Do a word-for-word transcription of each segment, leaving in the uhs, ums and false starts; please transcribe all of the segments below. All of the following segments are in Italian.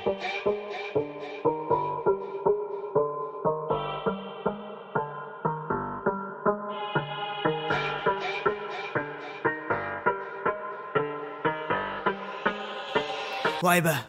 Vibe.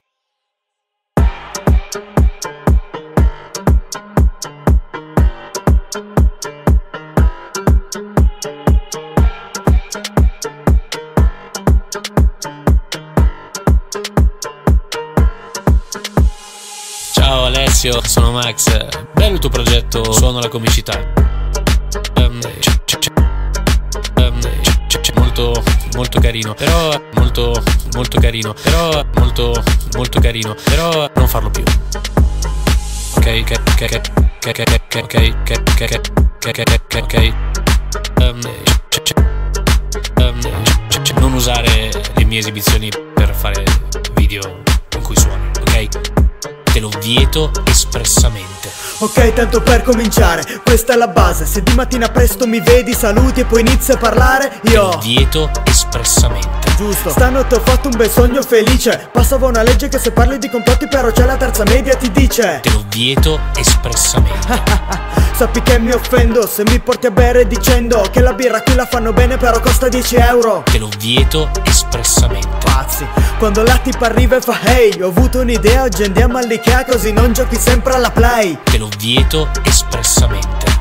Ciao Alessio, sono Max. Bello il tuo progetto Suono la comicità. Um, c- c- c- um, c- c- molto molto carino, però molto molto carino, però molto molto carino, però non farlo più. Ok, ok, ok, ok, ok, ok, ok, ok, ok. Um, c- c- um, c- c- non usare le mie esibizioni per fare video in cui suoni, ok? Te lo vieto espressamente. Ok, tanto per cominciare, questa è la base. Se di mattina presto mi vedi, saluti e poi inizi a parlare, io Te lo vieto espressamente. Giusto. Stanotte ho fatto un bel sogno felice. Passava una legge che se parli di complotti però c'è la terza media ti dice Te lo vieto espressamente. Sappi che mi offendo se mi porti a bere dicendo che la birra qui la fanno bene però costa dieci euro. Te lo vieto espressamente. Pazzi. Quando la tipa arriva e fa hey, ho avuto un'idea, oggi andiamo all'Ikea così non giochi sempre alla Play. Te lo vieto espressamente.